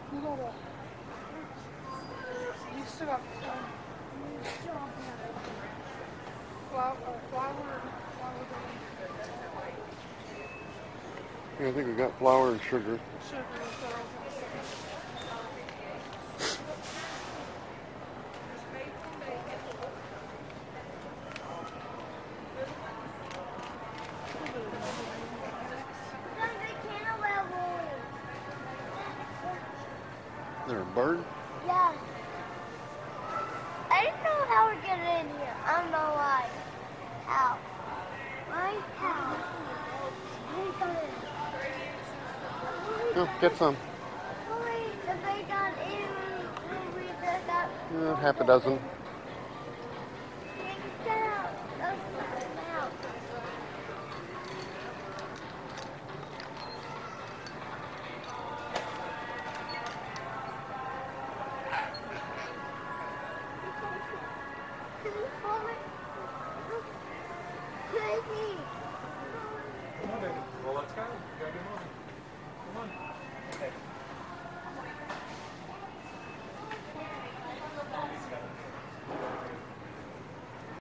You gotta. You still got flour. Yeah, I think we got flour and sugar. Sugar is what I was gonna say. There a bird? Yeah. I didn't know how to get in here. I don't know why. How? Why? How? Oh, get some. Half a dozen. Come on, baby. Well, let's go. You gotta get moving. Come on.